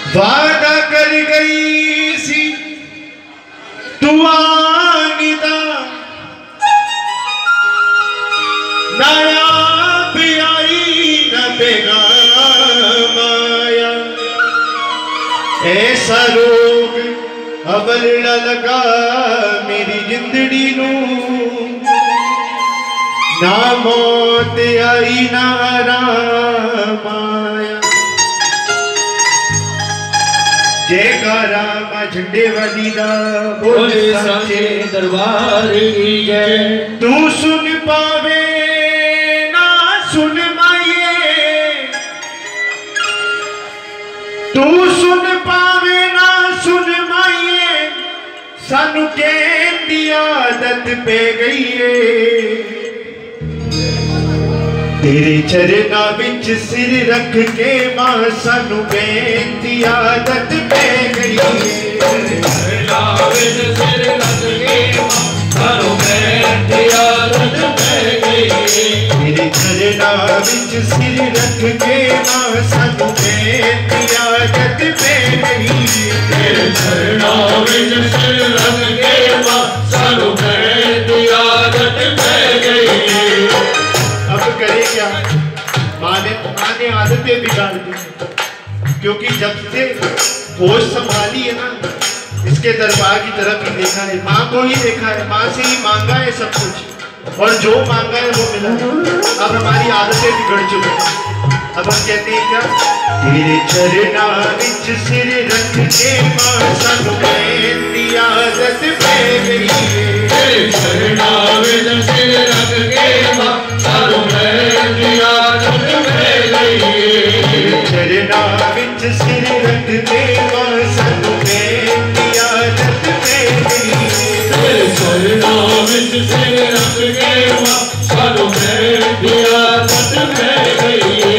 वादा कर गई सी तू आनी दा नायाब आई न पैगाम आया। ऐसा रोग अबल न लगा मेरी जिंदड़ी नू, ना मौत आई ना आराम आया। जयकारा मां झंडे वाली दा बोले साचे दरबार की जय। तू सुन पावे ना सुन माये, तू सुन पावे ना सुन माये, सानू कहन दी आदत पे गई है। तेरे चरना विच सिर रख के मां सानू बेनती आदत पै गई है। तेरे चरना विच सिर रख के मां सानू बेनती आदत पै गई है। तेरे चरना विच सिर रख के मां सानू बेनती आदत पै गई है। तेरे चरना विच सिर रख के मां सानू बेनती आदत पै गई है। अब करे क्या, माँ ने आदतें बिगाड़ दी, क्योंकि जब से होश संभाली है ना, इसके दरबार की तरफ ही देखा है, माँ को ही देखा है, माँ से ही मांगा है सब कुछ, और जो मांगा है वो मिला है। अब हमारी आदतें बिगड़ चुकी हैं। अब हम कहते हैं क्या, तेरे चरना विच सिर रख के मां सानू बेनती आदत पै गई है। तेरे चरना विच सिर रख के मां सानू बेनती आदत पै गई है। तेरे चरना विच सिर रख के मां सानू बेनती आदत पै गई है। तेरे चरना विच सिर रख के मां सानू बेनती आदत पै गई है।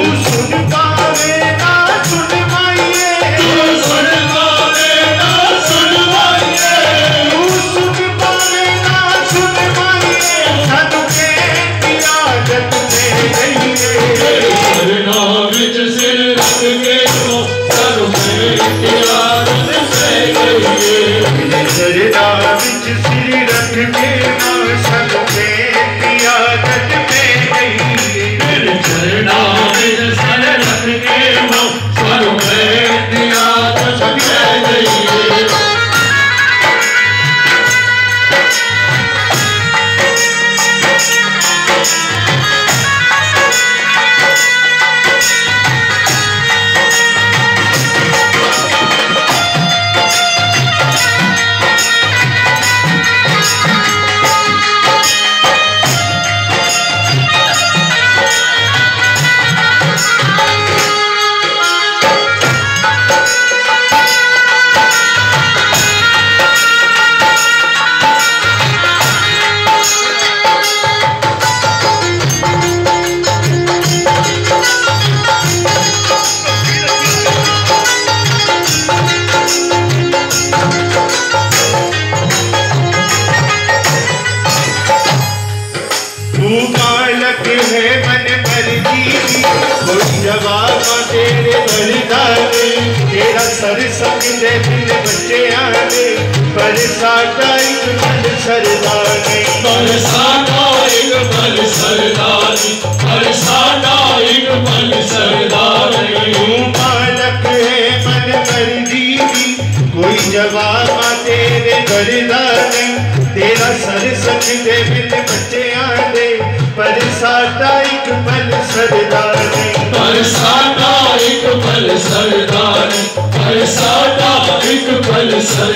सर सकते बिन बच्चे आने पर साडा एक बल सरदारी, पर साडा एक बल सरदारी, पर साडा एक बल सरदारी। तू मालक है मन मर्जी की, कोई जवाब तेरे दरदा नहीं। तेरा सर सकते बिन बच्चे आने पर साडा एक बल सरदारी, पर साडा एक बल सरदारी, पर साडा एक बल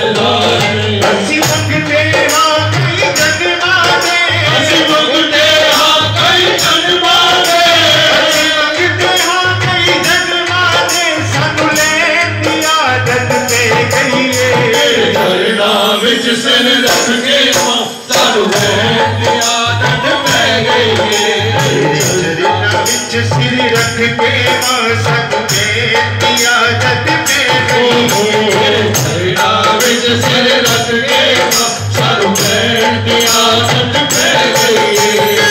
सरदारी। असी मंगते हाँ कई जग माने, असी मंगते हाँ कई जग माने, असी मंगते हाँ कई जग माने, सानू लैन दी आदत पै गई है। तेरे चरना विच सिर रख के मां सानू लैन दी आदत पै गई है। तेरे चरना विच सिर रख के मां सानू लैन दी आदत पै गई है। चरना विच सिर रख के मां सानू लैन दी आदत पै गई है।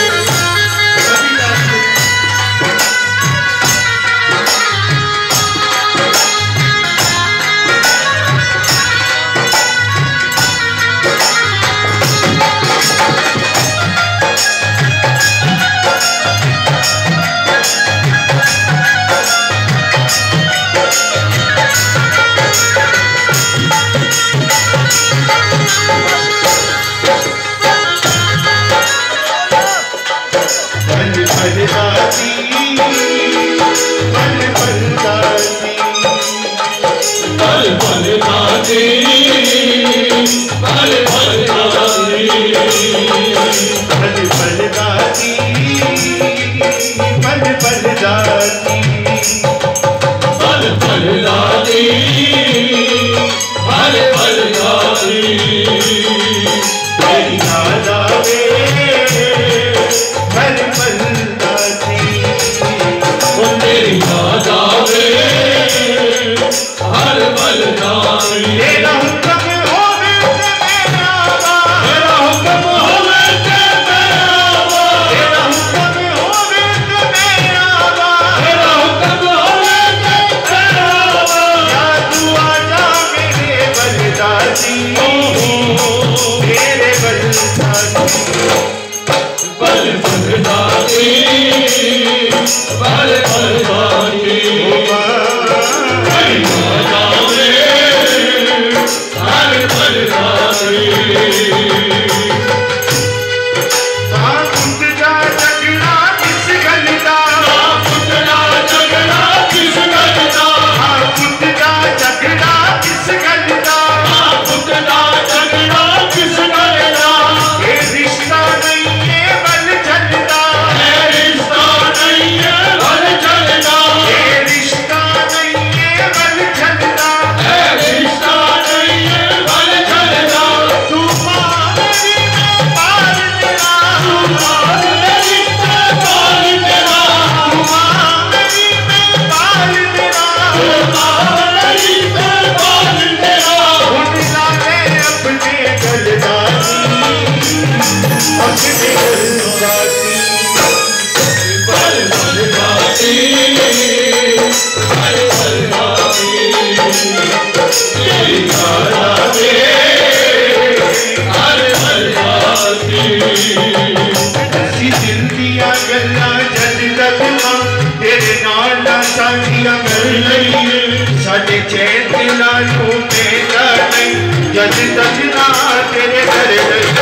साझिया कर लईए साडे चैन दिलां नूं मेरा नहीं जद तक ना तेरे घर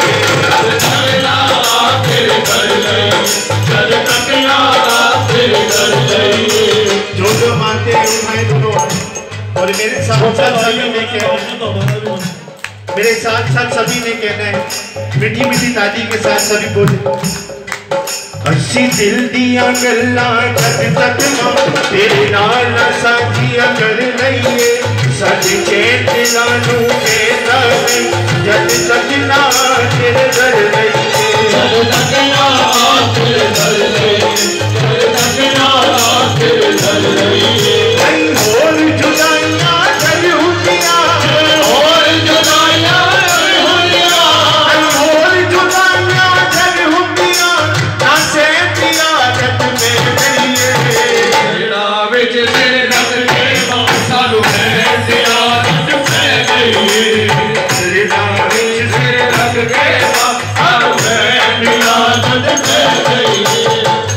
जो जो मानते हैं मैं दोनों और मेरे साथ साथ सभी ने कहना मेरे साथ साथ सभी ने कहना है मीठी मीठी ताली के साथ सभी बोले अस्सी दिल दिया गल्लां जद तक मां तेरे नाल साझिया कर लईए साडे चैन दिलां नूं कहता नहीं जद तक ना तेरे घर लईए जद तक ना तेरे घर लईए जद तक ना तेरे घर लईए नहीं होर जुदाइयां जद हुंदियां होर जुदाइयां जद हुंदियां नहीं होर जुदाइयां जद हुंदियां ना से पिया जद में गईए जेड़ा विच सिर रख के सानू मैं दिया जद में गईए जेड़ा विच सिर रख के सानू मैं दिया जद में गईए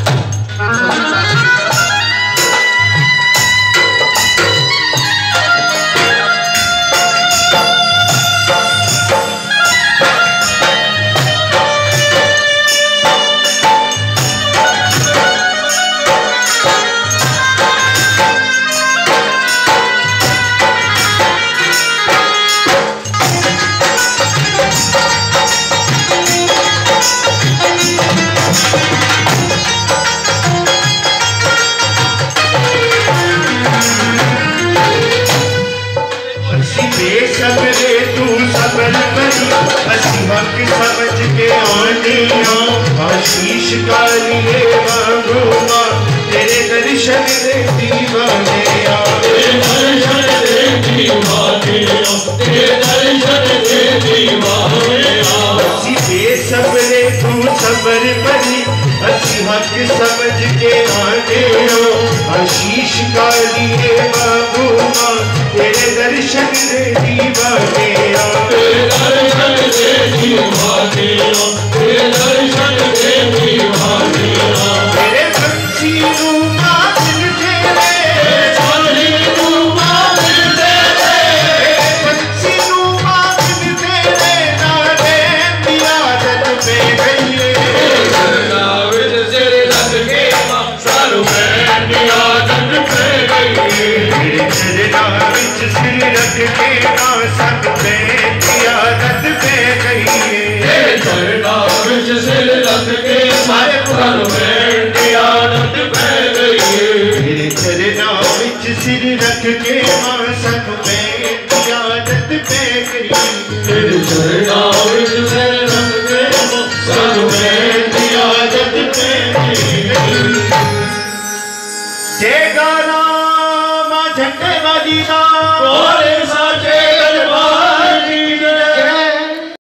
बेसब्रे तू सबर करी असी हक समझ के आने आशीष का लिए मांगूंगा तेरे दर्शन दे दीवाने तेरे दर्शन दे दीवाने तेरे दर्शन दे दीवाने असी बेसब्रे तू सबर करी असी हक समझ के आने आशीष का लिए मांगूंगा तेरे दर्शन दे दीवाने तेरे दर्शन दे दीवाने तेरे दर्शन दे दीवाने तेरे बंसी नूं मांग तेरे चांदी नूं मांग तेरे बंसी नूं मांग तेरे नाले दिया जद में गईए सरना विच सिर रख के सानू मैं दिया जद में गईए तेरे चरना विच सिर रख के सब में दिया जद में गईए तेरे चरना विच सिर रख के सारे सानू मैं दिया जद में गईए तेरे चरना विच सिर रख के सानू मैं दिया जद में गईए तेरे चरना विच सिर रख के सानू मैं दिया जद में गईए जय गाना मां झंडे वाली ना